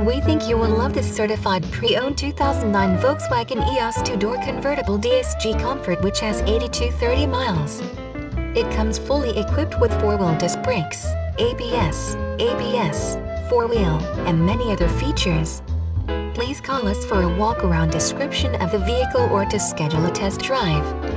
We think you will love this certified pre-owned 2009 Volkswagen Eos 2-door convertible DSG Komfort, which has 8230 miles. It comes fully equipped with 4-wheel disc brakes, ABS, 4-wheel, and many other features. Please call us for a walk-around description of the vehicle or to schedule a test drive.